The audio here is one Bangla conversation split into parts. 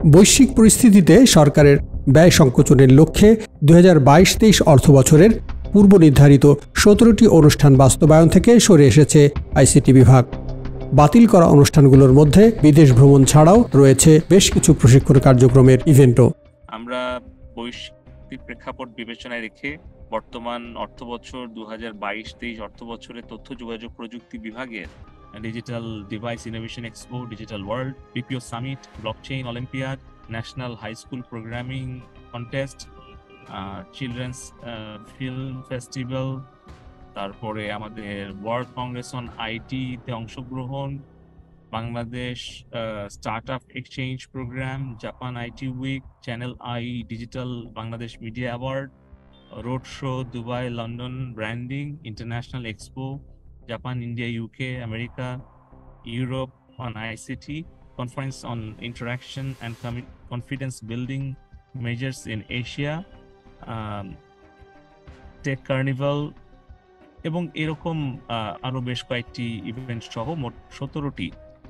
বৈশ্বিক পরিস্থিতিতে সরকারের ব্যয় সংকোচনের লক্ষ্যে 2022-23 অর্থবছরের পূর্ব নির্ধারিত 17টি অনুষ্ঠান বাস্তবায়ন থেকে সরে এসেছে আইসিটি বিভাগ। বাতিল করা অনুষ্ঠানগুলোর মধ্যে বিদেশ ভ্রমণ ছাড়াও রয়েছে বেশ কিছু প্রশিক্ষণ কার্যক্রমের ইভেন্টও। আমরা বৈশ্বিক প্রেক্ষাপট বিবেচনায় রেখে বর্তমান অর্থবছর 2022-23 অর্থবছরে তথ্য যোগাযোগ প্রযুক্তি বিভাগের digital device innovation expo, digital world, BPO summit, blockchain olympiad, national high school programming contest, children's film festival, তারপরে আমাদের ওয়ার্ল্ড কংগ্রেস অন আইটি-তে অংশগ্রহণ, Bangladesh startup exchange program, Japan IT week, channel I digital Bangladesh media award, road show, Dubai London branding, international expo, Japan, India, UK, America, Europe on ICT, conference on interaction and confidence building measures in Asia, Tech Carnival এবং এরকম আরো বেশ কয়েকটি ইভেন্ট সহ মোট 17টি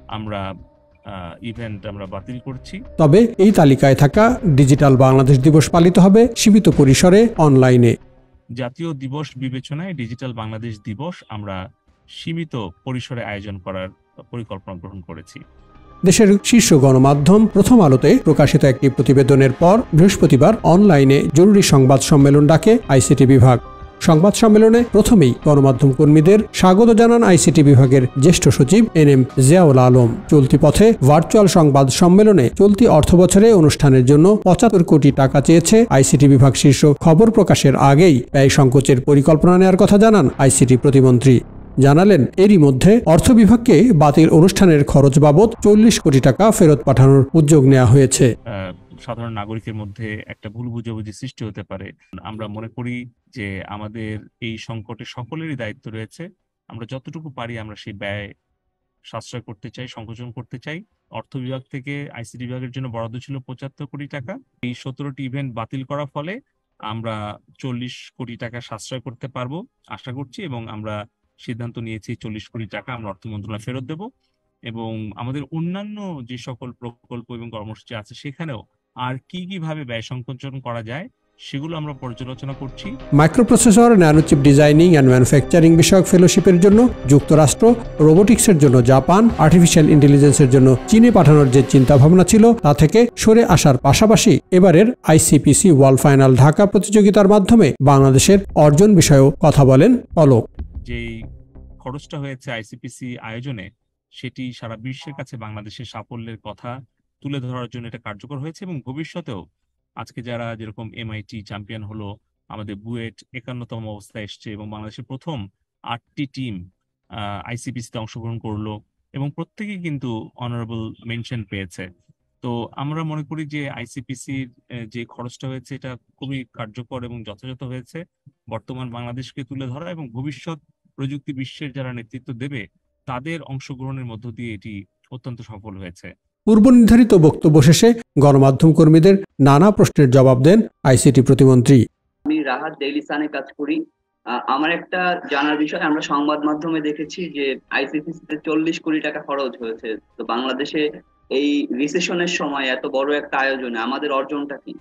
ইভেন্ট আমরা বাতিল করছি। তবে এই তালিকায় থাকা ডিজিটাল বাংলাদেশ দিবস পালিত হবে সীমিত পরিসরে অনলাইনে। জাতীয় দিবস বিবেচনায় ডিজিটাল বাংলাদেশ দিবস আমরা সীমিত পরিসরে আয়োজন করার পরিকল্পনা গ্রহণ করেছি। দেশের শীর্ষ গণমাধ্যম প্রথম আলোতে প্রকাশিত একটি প্রতিবেদনের পর বৃহস্পতিবার অনলাইনে জরুরি সংবাদ সম্মেলন ডাকে আইসিটি বিভাগ। সংবাদ সম্মেলনে প্রথমেই গণমাধ্যম কর্মীদের স্বাগত জানান আইসিটি বিভাগের জ্যেষ্ঠ সচিব এনএম জিয়াউল আলম। চলতি পথে ভার্চুয়াল সংবাদ সম্মেলনে চলতি অর্থবছরে অনুষ্ঠানের জন্য 75 কোটি টাকা চেয়েছে আইসিটি বিভাগ। শীর্ষ খবর প্রকাশের আগেই ব্যয় সংকোচের পরিকল্পনা নেওয়ার কথা জানান আইসিটি প্রতিমন্ত্রী। জানালেন এরই মধ্যে অর্থ বিভাগকে বাতিল অনুষ্ঠানের খরচ বাবদ 40 কোটি টাকা ফেরত পাঠানোর উদ্যোগ নেওয়া হয়েছে। সাধারণ নাগরিকের মধ্যে একটা ভুল বুঝাবুঝি সৃষ্টি হতে পারে। আমরা মনে করি যে আমাদের এই সংকটে সকলেরই দায়িত্ব রয়েছে। আমরা যতটুকু পারি আমরা সেই ব্যয় সাশ্রয় করতে চাই, সংকোচন করতে চাই। অর্থ বিভাগ থেকে আইসিটি বিভাগের জন্য বরাদ্দ ছিল 75 কোটি টাকা। এই 17টি ইভেন্ট বাতিল করার ফলে আমরা 40 কোটি টাকা সাশ্রয় করতে পারবো আশা করছি, এবং আমরা সিদ্ধান্ত নিয়েছি 40 কোটি টাকা আমরা অর্থ মন্ত্রণালয়ে ফেরত দেব। এবং আমাদের অন্যান্য যে সকল প্রকল্প এবং কর্মসূচি আছে সেখানেও আর কিভাবে ব্যয় সংকোচন করা যায় সেগুলো আমরা পর্যালোচনা করছি। Microprocessor, nanochip designing and manufacturing বিষয়ক ফেলোশিপের জন্য যুক্তরাষ্ট্র, রোবোটিক্সের জন্য জাপান, আর্টিফিশিয়াল ইন্টেলিজেন্সের জন্য চীনে পাঠানোর যে চিন্তাভাবনা ছিল তা থেকে সরে আসার পাশাপাশি এবারের আইসিপিসি ওয়ার্ল্ড ফাইনাল ঢাকা প্রতিযোগিতার মাধ্যমে বাংলাদেশের অর্জন বিষয়েও কথা বলেন পলক। যেই খরচটা হয়েছে আইসিপিসি আয়োজনে সেটি সারা বিশ্বের কাছে বাংলাদেশের সাফল্যের কথা তুলে ধরার জন্য এটা কার্যকর হয়েছে, এবং ভবিষ্যতেও আজকে যারা যেরকম MIT চ্যাম্পিয়ন হলো, আমাদের বুয়েট 51তম অবস্থায় এসছে, এবং বাংলাদেশের প্রথম 8টি টিম আইসিপিসিতে অংশগ্রহণ করলো এবং প্রত্যেকেই কিন্তু অনারেবল মেনশন পেয়েছে। তো আমরা মনে করি যে আইসিপিসির যে খরচটা হয়েছে এটা খুবই কার্যকর এবং যথাযথ হয়েছে বর্তমান বাংলাদেশকে তুলে ধরা, এবং ভবিষ্যৎ প্রযুক্তি বিশ্বের যারা নেতৃত্ব দেবে তাদের অংশগ্রহণের মধ্য দিয়ে এটি অত্যন্ত সফল হয়েছে। পূর্ব নির্ধারিত বক্তব্য শেষে গণমাধ্যম কর্মীদের নানা প্রশ্নের জবাব দেন আইসিটি প্রতিমন্ত্রী। আমি রাহাত ডেইলি সানে কাজ করি। আমার একটা জানার বিষয়, আমরা সংবাদ মাধ্যমে দেখেছি যে আইসিপিসিতে 40 কোটি টাকা খরচ হয়েছে। তো বাংলাদেশে এই রিসেশনের সময় এত বড় একটা আয়োজনে আমাদের অর্জনটা কি?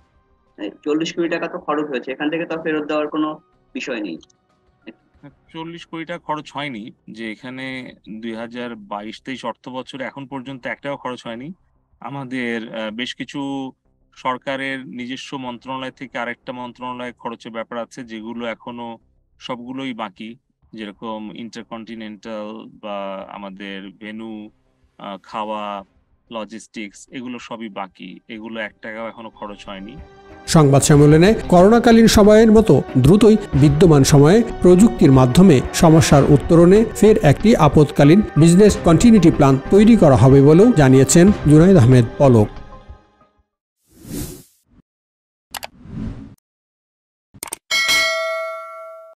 40 কোটি টাকা তো খরচ হয়েছে, এখান থেকে তো ফেরত দেওয়ার কোনো বিষয় নেই। 40 কোটি টাকা খরচ হয়নি, যে এখানে 2022-23 অর্থ বছরে এখন পর্যন্ত একটাও খরচ হয়নি। আমাদের বেশ কিছু সরকারের নিজস্ব মন্ত্রণালয় থেকে আরেকটা মন্ত্রণালয় খরচের ব্যাপার আছে, যেগুলো এখনো সবগুলোই বাকি, যেরকম ইন্টারকন্টিনেন্টাল বা আমাদের ভেন্যু, খাওয়া, লজিস্টিক্স, এগুলো সবই বাকি, এগুলো 1 টাকাও এখনো খরচ হয়নি। সংবাদ সম্মেলনে করোনাকালীন সময়ের মতো দ্রুতই বিদ্যমান সময়ে প্রযুক্তির মাধ্যমে সমস্যার উত্তরণে ফের একটি আপৎকালীন বিজনেস কন্টিনিউটি প্ল্যান তৈরি করা হবে বলেও জানিয়েছেন জুনাইদ আহমেদ পলক।